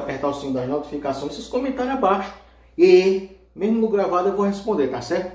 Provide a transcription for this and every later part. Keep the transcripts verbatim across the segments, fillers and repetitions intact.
Apertar o sininho das notificações, esses comentários abaixo. E, mesmo no gravado, eu vou responder, tá certo?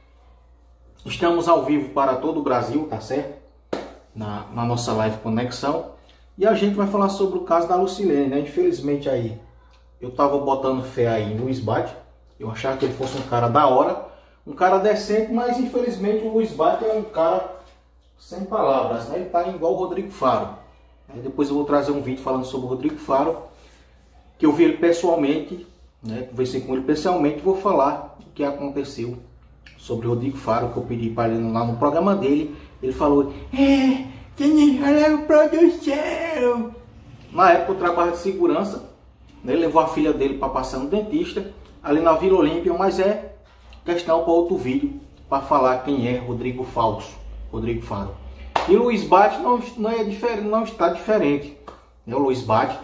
Estamos ao vivo para todo o Brasil, tá certo? Na, na nossa live Conexão. E a gente vai falar sobre o caso da Lucilene, né? Infelizmente aí, eu tava botando fé aí em Luiz Bate. Eu achava que ele fosse um cara da hora, um cara decente, mas infelizmente o Luiz Bate é um cara sem palavras, né? Ele tá igual o Rodrigo Faro. Aí depois eu vou trazer um vídeo falando sobre o Rodrigo Faro, que eu vi ele pessoalmente, né? Conversei com ele pessoalmente e vou falar o que aconteceu sobre o Rodrigo Faro, que eu pedi para ele lá no programa dele. Ele falou, é, quem é o produção? Na época eu trabalho de segurança, né? Ele levou a filha dele para passar no dentista, ali na Vila Olímpia, mas é questão para outro vídeo, para falar quem é Rodrigo Falso, Rodrigo Faro. E Luiz Bate não, não, é diferente, não está diferente, né? O Luiz Bate,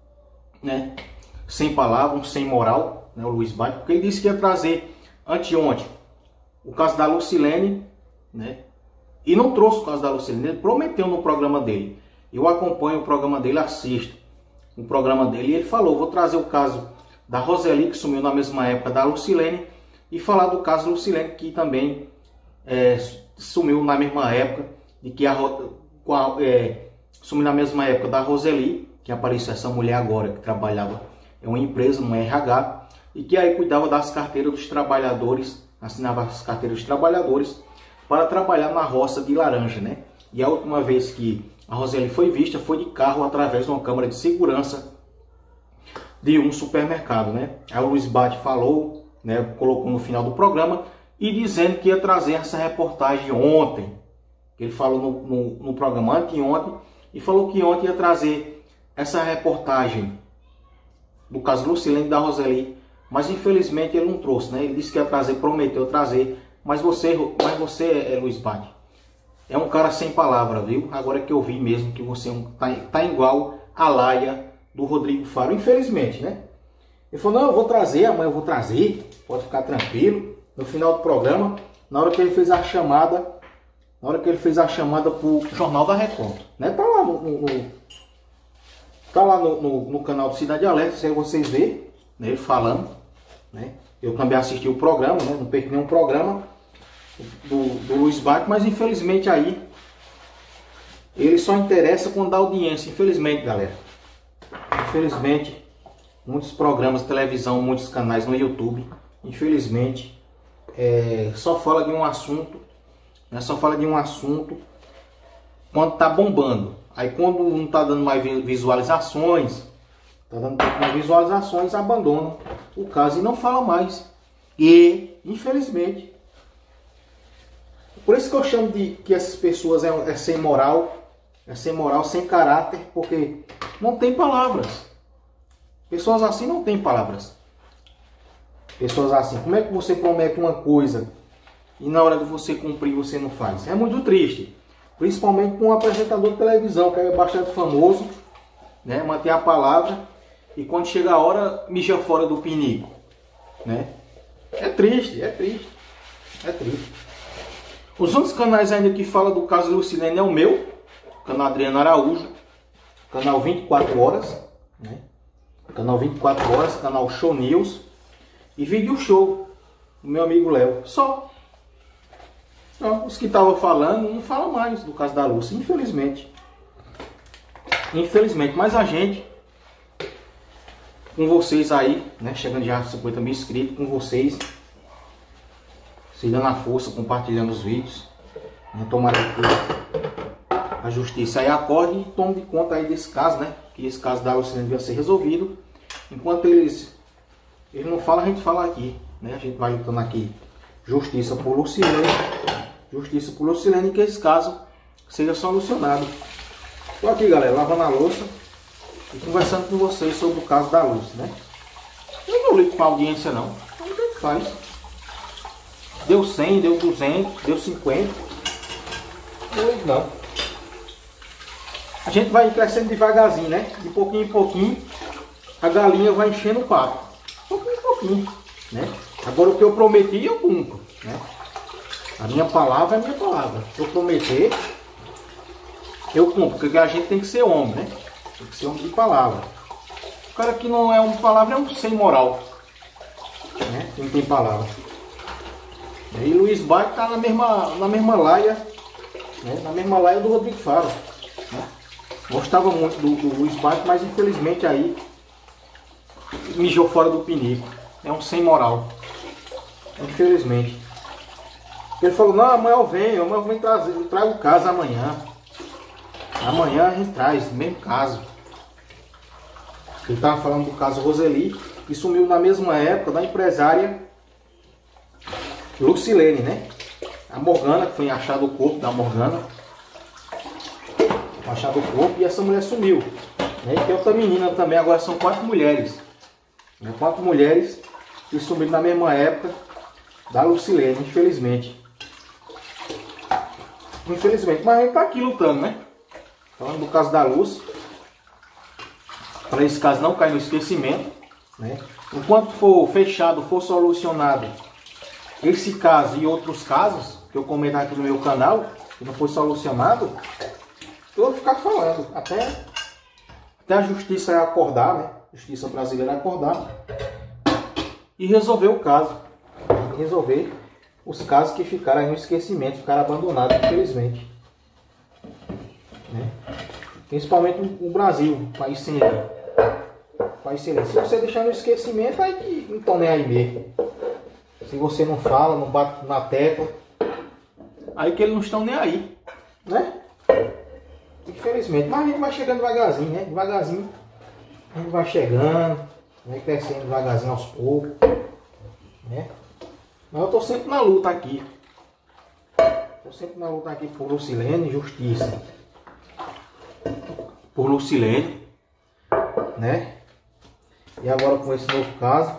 né? Sem palavras, sem moral, né? O Luiz Bate, porque ele disse que ia trazer anteontem o caso da Lucilene, né? E não trouxe o caso da Lucilene, ele prometeu no programa dele. Eu acompanho o programa dele, assisto o programa dele, e ele falou, vou trazer o caso da Roseli, que sumiu na mesma época da Lucilene, e falar do caso Lucilene, que também é, sumiu na mesma época, de que a, é, sumiu na mesma época da Roseli, que apareceu essa mulher agora, que trabalhava em uma empresa, no R H, e que aí cuidava das carteiras dos trabalhadores, assinava as carteiras dos trabalhadores, para trabalhar na roça de laranja, né? E a última vez que a Roseli foi vista, foi de carro através de uma câmera de segurança de um supermercado, né? Aí o Luiz Bate falou, né, colocou no final do programa, e dizendo que ia trazer essa reportagem ontem. Ele falou no, no, no programa anteontem, e falou que ontem ia trazer essa reportagem do caso Lucilene da Roseli, mas infelizmente ele não trouxe, né? Ele disse que ia trazer, prometeu trazer, mas você, mas você é Luiz Bate, é um cara sem palavra, viu? Agora que eu vi mesmo que você tá, tá igual a laia do Rodrigo Faro, infelizmente, né? Ele falou, não, eu vou trazer, amanhã eu vou trazer, pode ficar tranquilo. No final do programa, na hora que ele fez a chamada, na hora que ele fez a chamada pro Jornal da Record, né? Tá lá no, no, no tá lá no, no, no canal do Cidade Alerta, se vocês verem, né, ele falando, né? Eu também assisti o programa, né? Não perdi nenhum programa do, do Luiz Bate, mas infelizmente aí ele só interessa quando dá audiência, infelizmente, galera. Infelizmente, muitos programas de televisão, muitos canais no YouTube, infelizmente, é, só fala de um assunto, né? Só fala de um assunto quando tá bombando. Aí quando não tá dando mais visualizações, tá dando mais visualizações, abandonam o caso e não fala mais. E, infelizmente, por isso que eu chamo de que essas pessoas é, é sem moral, é sem moral, sem caráter, porque não tem palavras. Pessoas assim não tem palavras. Pessoas assim, como é que você promete uma coisa e na hora de você cumprir você não faz? É muito triste. Principalmente com um apresentador de televisão, que é bastante famoso, né? Mantém a palavra e quando chega a hora, mija fora do pinico, né? É triste, é triste, é triste. Os outros canais ainda que falam do caso Lucilene é o meu, canal Adriano Araújo, canal vinte e quatro horas, né? Canal vinte e quatro horas, canal Show News e Vídeo Show, do meu amigo Léo. Só. Não, os que estavam falando não falam mais do caso da Lúcia, infelizmente. Infelizmente, mas a gente, com vocês aí, né, chegando já a cinquenta mil inscritos, com vocês, se dando a força, compartilhando os vídeos, né, tomara que a justiça aí acorde e tome de conta aí desse caso, né, que esse caso da Lucilene devia ser resolvido. Enquanto eles, eles não falam, a gente fala aqui, né, a gente vai lutando aqui, justiça por Lucilene, justiça por Lucilene, que esse caso seja solucionado. Estou aqui, galera, lavando a louça e conversando com vocês sobre o caso da Lúcia, né? Eu não ligo com a audiência, não. Não tem o que faz. Deu cem, deu duzentos, deu cinquenta. Não ligo, não. A gente vai crescendo devagarzinho, né? De pouquinho em pouquinho, a galinha vai enchendo o papo. Pouquinho em pouquinho, né? Agora o que eu prometi, eu cumpro, né? A minha palavra é a minha palavra. Se eu prometer, eu cumpro. Porque a gente tem que ser homem, né? Tem que ser homem de palavra. O cara que não é uma palavra, é um sem moral. Né? Não tem palavra. E Luiz Baque está na mesma, na mesma laia, né? Na mesma laia do Rodrigo Faro. Né? Gostava muito do, do Luiz Baque, mas infelizmente aí mijou fora do pinico. É um sem moral. Infelizmente. Ele falou, não, amanhã eu venho, amanhã eu venho trazer, eu trago o caso amanhã. Amanhã a gente traz, mesmo caso. Ele estava falando do caso Roseli, que sumiu na mesma época da empresária Lucilene, né? A Morgana, que foi achado o corpo da Morgana. Achado o corpo e essa mulher sumiu. Né? E tem outra menina também, agora são quatro mulheres. Né? Quatro mulheres que sumiram na mesma época da Lucilene, infelizmente. Infelizmente, mas a gente tá aqui lutando, né? Falando do caso da Luz. Para esse caso não cair no esquecimento. Né? Enquanto for fechado, for solucionado esse caso e outros casos que eu comento aqui no meu canal, que não foi solucionado, eu vou ficar falando até, até a justiça acordar, né? A justiça brasileira acordar e resolver o caso. Resolver os casos que ficaram aí no esquecimento, ficaram abandonados, infelizmente. Né? Principalmente o Brasil, um país sem lei. País sem lei. Se você deixar no esquecimento, aí que não estão nem aí mesmo. Se você não fala, não bate na tecla, aí que eles não estão nem aí. Né? Infelizmente. Mas a gente vai chegando devagarzinho, né? Devagarzinho. A gente vai chegando, vai crescendo devagarzinho aos poucos. Né? Mas eu estou sempre na luta aqui. Estou sempre na luta aqui por Lucilene e justiça. Por Lucilene. Né? E agora com esse novo caso.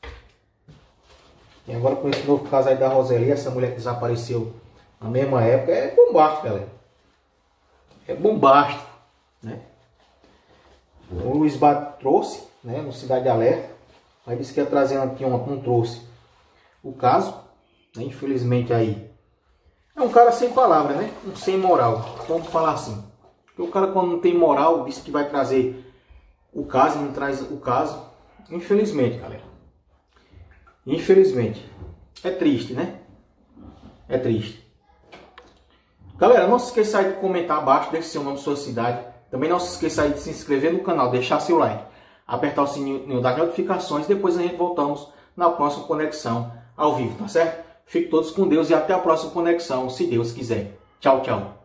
E agora com esse novo caso aí da Roseli, essa mulher que desapareceu na mesma época, é bombástico, galera. É bombástico. Né? O Luiz Baque trouxe, né, no Cidade Alerta. Aí disse que ia trazer aqui ontem, não trouxe o caso, né? Infelizmente aí é um cara sem palavra, né? Um sem moral, vamos falar assim. Porque o cara quando não tem moral disse que vai trazer o caso e não traz o caso. Infelizmente, galera. Infelizmente. É triste, né? É triste. Galera, não se esqueça aí de comentar abaixo, deixe seu nome e sua cidade. Também não se esqueça aí de se inscrever no canal, deixar seu like, apertar o sininho das notificações. Depois a gente voltamos na próxima conexão ao vivo, tá certo? Fiquem todos com Deus e até a próxima conexão, se Deus quiser. Tchau, tchau.